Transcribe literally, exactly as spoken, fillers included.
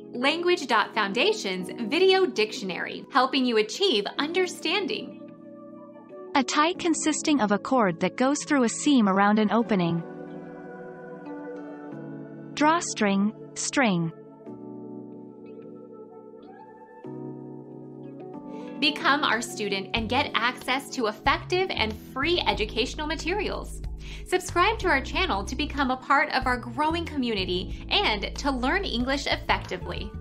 Language dot Foundation's Video Dictionary, helping you achieve understanding. A tie consisting of a cord that goes through a seam around an opening. Drawstring, string. Become our student and get access to effective and free educational materials. Subscribe to our channel to become a part of our growing community and to learn English effectively.